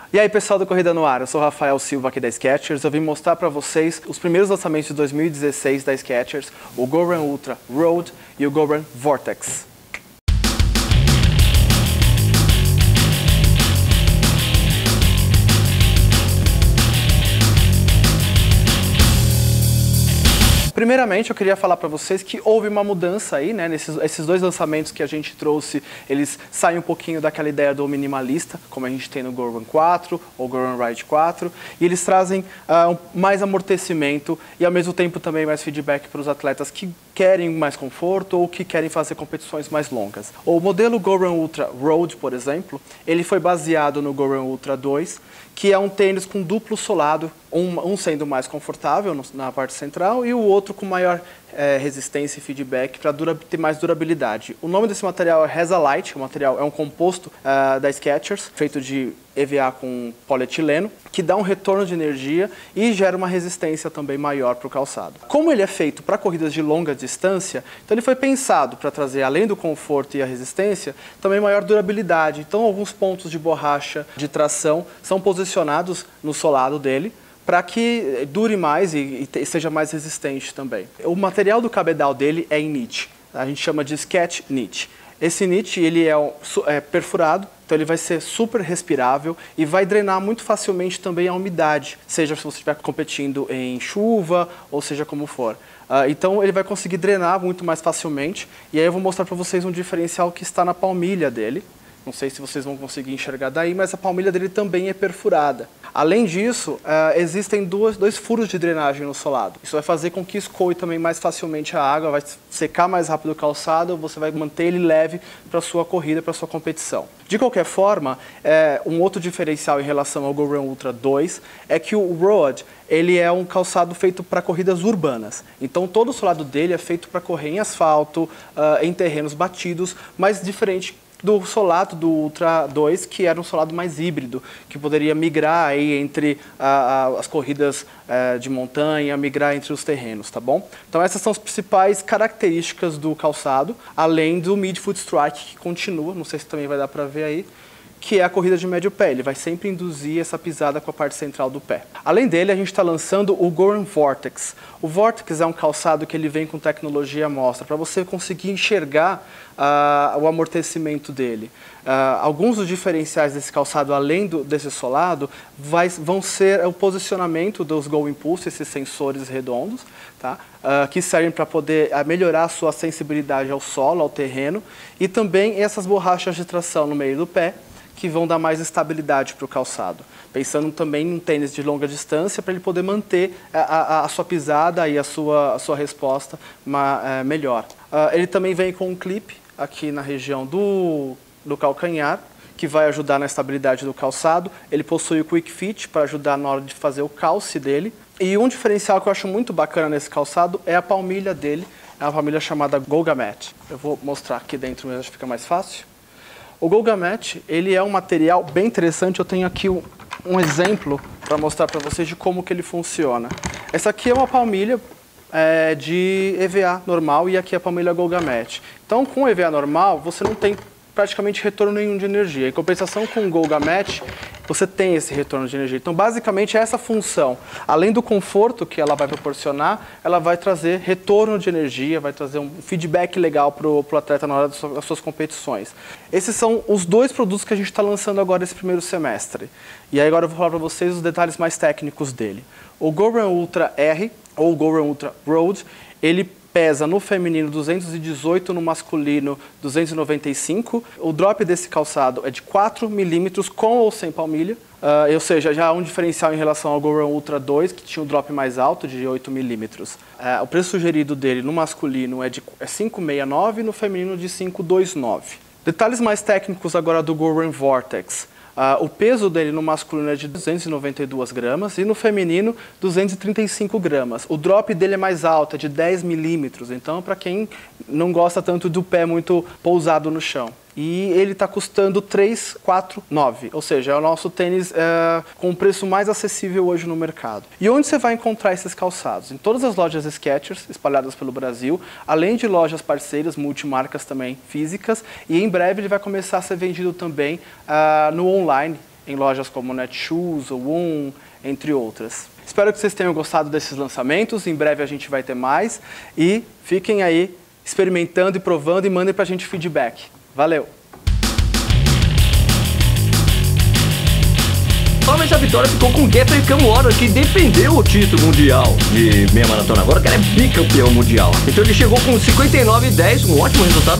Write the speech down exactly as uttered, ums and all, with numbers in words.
E aí, pessoal do Corrida no Ar, eu sou o Rafael Silva aqui da Skechers. Eu vim mostrar para vocês os primeiros lançamentos de dois mil e dezesseis da Skechers, o Go Run Ultra Road e o Go Run Vortex. Primeiramente, eu queria falar para vocês que houve uma mudança aí, né? Nesses esses dois lançamentos que a gente trouxe, eles saem um pouquinho daquela ideia do minimalista, como a gente tem no Go Run quatro ou Go Run Ride quatro, e eles trazem uh, mais amortecimento e ao mesmo tempo também mais feedback para os atletas que querem mais conforto ou que querem fazer competições mais longas. O modelo Go Run Ultra Road, por exemplo, ele foi baseado no Go Run Ultra dois, que é um tênis com duplo solado, um, um sendo mais confortável no, na parte central e o outro com maior é, resistência e feedback para ter mais durabilidade. O nome desse material é Resalite, o material é um composto uh, da Skechers, feito de E V A com polietileno, que dá um retorno de energia e gera uma resistência também maior para o calçado. Como ele é feito para corridas de longa distância, então ele foi pensado para trazer, além do conforto e a resistência, também maior durabilidade. Então alguns pontos de borracha de tração são posicionados no solado dele, para que dure mais e, e seja mais resistente também. O material do cabedal dele é em knit, a gente chama de Skech Knit. Esse knit ele é, é perfurado, então ele vai ser super respirável e vai drenar muito facilmente também a umidade, seja se você estiver competindo em chuva ou seja como for. Uh, então ele vai conseguir drenar muito mais facilmente e aí eu vou mostrar para vocês um diferencial que está na palmilha dele. Não sei se vocês vão conseguir enxergar daí, mas a palmilha dele também é perfurada. Além disso, uh, existem duas, dois furos de drenagem no solado. Isso vai fazer com que escoe também mais facilmente a água, vai secar mais rápido o calçado, você vai manter ele leve para a sua corrida, para a sua competição. De qualquer forma, é, um outro diferencial em relação ao Go Run Ultra dois é que o Road ele é um calçado feito para corridas urbanas. Então todo o solado dele é feito para correr em asfalto, uh, em terrenos batidos, mas diferente do solado do Ultra dois, que era um solado mais híbrido, que poderia migrar aí entre a, a, as corridas é, de montanha, migrar entre os terrenos, tá bom? Então essas são as principais características do calçado, além do Midfoot Strike, que continua, não sei se também vai dar para ver aí, que é a corrida de médio pé. Ele vai sempre induzir essa pisada com a parte central do pé. Além dele, a gente está lançando o Go Run Vortex. O Vortex é um calçado que ele vem com tecnologia à mostra, para você conseguir enxergar uh, o amortecimento dele. Uh, alguns dos diferenciais desse calçado, além do, desse solado, vai, vão ser o posicionamento dos Go Impulse, esses sensores redondos, tá? Uh, que servem para poder uh, melhorar a sua sensibilidade ao solo, ao terreno, e também essas borrachas de tração no meio do pé, que vão dar mais estabilidade para o calçado. Pensando também em um tênis de longa distância, para ele poder manter a, a, a sua pisada e a sua, a sua resposta uma, é, melhor. Uh, ele também vem com um clipe aqui na região do, do calcanhar, que vai ajudar na estabilidade do calçado. Ele possui o Quick Fit para ajudar na hora de fazer o calce dele. E um diferencial que eu acho muito bacana nesse calçado é a palmilha dele, é uma palmilha chamada Golgamet. Eu vou mostrar aqui dentro mesmo, acho que fica mais fácil. O Golgamet, ele é um material bem interessante. Eu tenho aqui um, um exemplo para mostrar para vocês de como que ele funciona. Essa aqui é uma palmilha é, de E V A normal e aqui é a palmilha Golgamet. Então, com E V A normal, você não tem praticamente retorno nenhum de energia. Em compensação com o Golgamet, você tem esse retorno de energia. Então, basicamente, é essa função. Além do conforto que ela vai proporcionar, ela vai trazer retorno de energia, vai trazer um feedback legal para o atleta na hora das suas competições. Esses são os dois produtos que a gente está lançando agora esse primeiro semestre. E aí agora eu vou falar para vocês os detalhes mais técnicos dele. O Go Run Ultra R, ou Go Run Ultra Road, ele pesa no feminino duzentos e dezoito, no masculino duzentos e noventa e cinco. O drop desse calçado é de quatro milímetros com ou sem palmilha. Uh, ou seja, já há um diferencial em relação ao Go Run Ultra dois, que tinha um drop mais alto, de oito milímetros. Uh, o preço sugerido dele no masculino é de é cinco reais e sessenta e nove centavos e no feminino de cinco reais e vinte e nove centavos. Detalhes mais técnicos agora do Go Run Vortex. Uh, o peso dele no masculino é de duzentos e noventa e duas gramas e no feminino duzentos e trinta e cinco gramas. O drop dele é mais alto, é de dez milímetros, então para quem não gosta tanto do pé muito pousado no chão. E ele está custando três mil quatrocentos e quarenta e nove, ou seja, é o nosso tênis é, com o preço mais acessível hoje no mercado. E onde você vai encontrar esses calçados? Em todas as lojas Skechers espalhadas pelo Brasil, além de lojas parceiras, multimarcas também físicas, e em breve ele vai começar a ser vendido também uh, no online, em lojas como Netshoes, Woon, entre outras. Espero que vocês tenham gostado desses lançamentos, em breve a gente vai ter mais e fiquem aí experimentando e provando e mandem pra gente feedback. Valeu! Mas a vitória ficou com o Geoffrey Kamworor, que defendeu o título mundial de meia maratona agora, que era bicampeão mundial. Então ele chegou com cinquenta e nove e dez, um ótimo resultado.